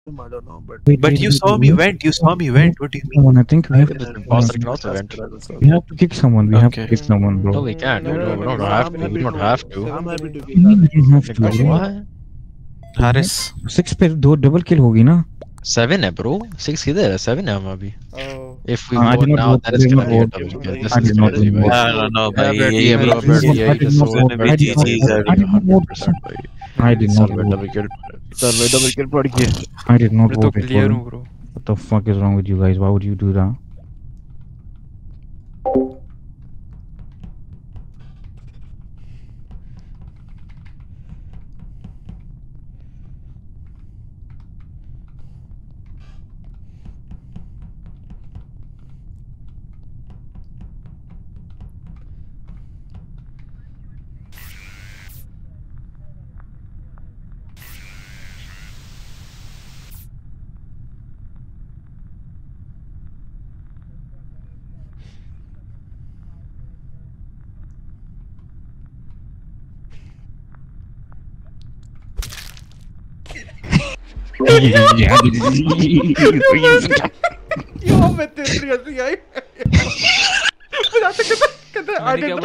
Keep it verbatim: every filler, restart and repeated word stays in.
I don't know, but Wait, But wait, you wait, saw wait, me wait. vent. You saw me vent. What do you mean? Someone, I think we I have can to uh, Imposter I can can also trust vent. it as well. we have to kick someone. We have to Okay. kick someone, No, bro. we can't. No, We no, don't, no, we no, don't no, have I'm to. happy We don't to. have to. I'm happy to kick You Haris. don't have Like, to, bro. what? Haris. Six पे दो double kill होगी ना? Seven है bro. Six किधर है? Seven है हम अभी. Oh. If we Uh, I vote did not now, vote. then I it's did gonna not be a vote. double kill. This I is did not crazy, vote. bhai. I don't know, Yeah, bhai. bet ये ये bro, ये- bet ये- ये I did just not vote. vote. Bet I did not ये vote. I did not vote. I did not vote. double kill. चल भाई double kill पड़ गया. I did not मैं तो vote. it, clear bro. हूँ bro. What the fuck is wrong with you guys? Why would you do that? Yo, मैं तेरी हंसी आई. मुझे आता कहता कहता I did not.